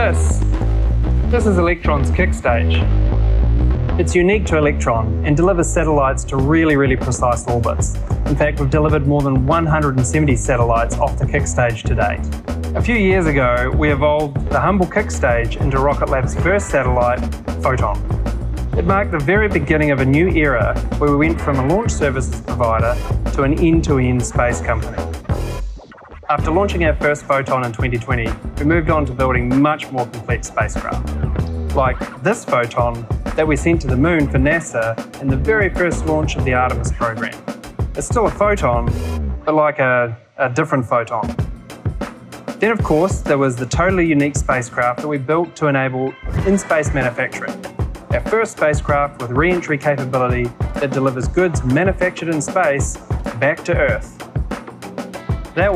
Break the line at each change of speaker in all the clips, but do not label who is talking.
This is Electron's kick stage. It's unique to Electron and delivers satellites to really precise orbits. In fact, we've delivered more than 170 satellites off the kick stage to date. A few years ago, we evolved the humble kick stage into Rocket Lab's first satellite, Photon. It marked the very beginning of a new era where we went from a launch services provider to an end-to-end space company. After launching our first Photon in 2020, we moved on to building much more complex spacecraft, like this Photon that we sent to the moon for NASA in the very first launch of the Artemis program. It's still a Photon, but like a different Photon. Then of course, there was the totally unique spacecraft that we built to enable in-space manufacturing. Our first spacecraft with re-entry capability that delivers goods manufactured in space back to Earth. That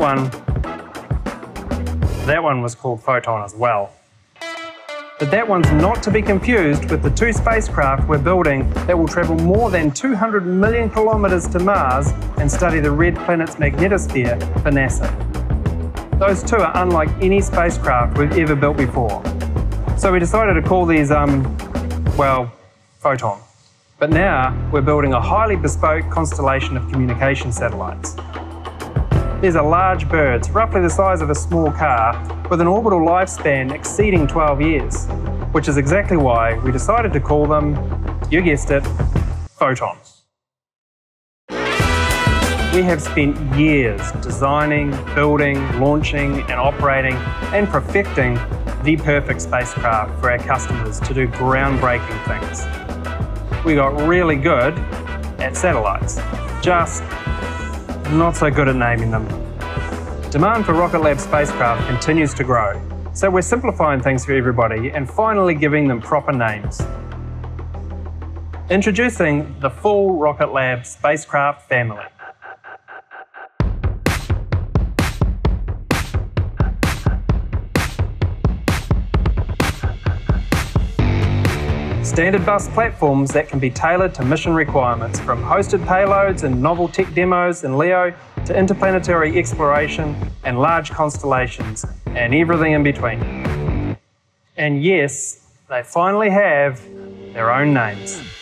one was called Photon as well. But that one's not to be confused with the two spacecraft we're building that will travel more than 200 million kilometers to Mars and study the red planet's magnetosphere for NASA. Those two are unlike any spacecraft we've ever built before. So we decided to call these, well, Photon. But now we're building a highly bespoke constellation of communication satellites. These are large birds, roughly the size of a small car, with an orbital lifespan exceeding 12 years, which is exactly why we decided to call them, you guessed it, Photons. We have spent years designing, building, launching and operating and perfecting the perfect spacecraft for our customers to do groundbreaking things. We got really good at satellites, just not so good at naming them. Demand for Rocket Lab spacecraft continues to grow, so we're simplifying things for everybody and finally giving them proper names. Introducing the full Rocket Lab spacecraft family. Standard bus platforms that can be tailored to mission requirements, from hosted payloads and novel tech demos in LEO to interplanetary exploration and large constellations and everything in between. And yes, they finally have their own names.